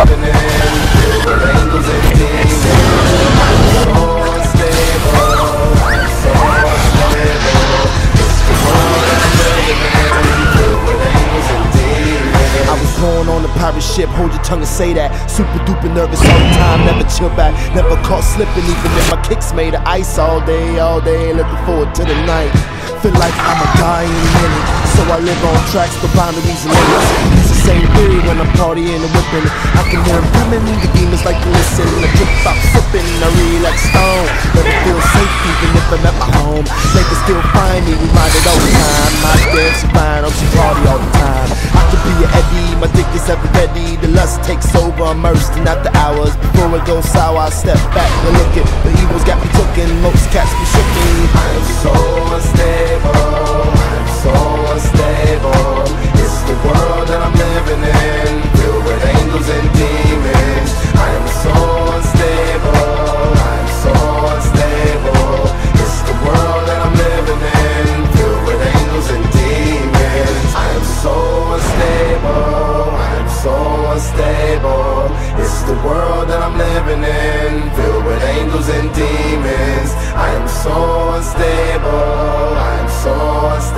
living in, filled with angels and demons. I'm so unstable, I'm so unstable. It's the world that I'm living in, filled with angels and demons. I was born on a pirate ship, hold your tongue and say that. Super duper nervous all the time, never chill back, never caught slipping. Even if my kicks made of ice all day, looking forward to the night. Feel like I'ma die in a minute, so I live on tracks, the boundaries and limits. It's the same theory when I'm partying and whipping. I can hear them coming, the demons like to listen. I trip out sipping, I relax stone. Never feel safe even if I'm at my home. They can still find me, reminded all the time. My dance is fine, I'm she party all the time. I could be an Eddie, my dick is ever ready. The lust takes over, immersed in after hours. Before it goes sour, I step back and look at the evils got me cooking. Most cats be shooking. I am so unstable, I'm so unstable. It's the world that I'm living in, filled with angels and demons. I am so unstable, I'm so unstable. It's the world that I'm living in, filled with angels and demons. I am so unstable, I'm so unstable. It's the world that I'm living in, filled with angels and demons. I am so unstable, I'm so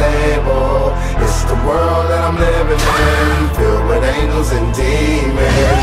unstable. It's the world that I'm living in, filled with angels and demons.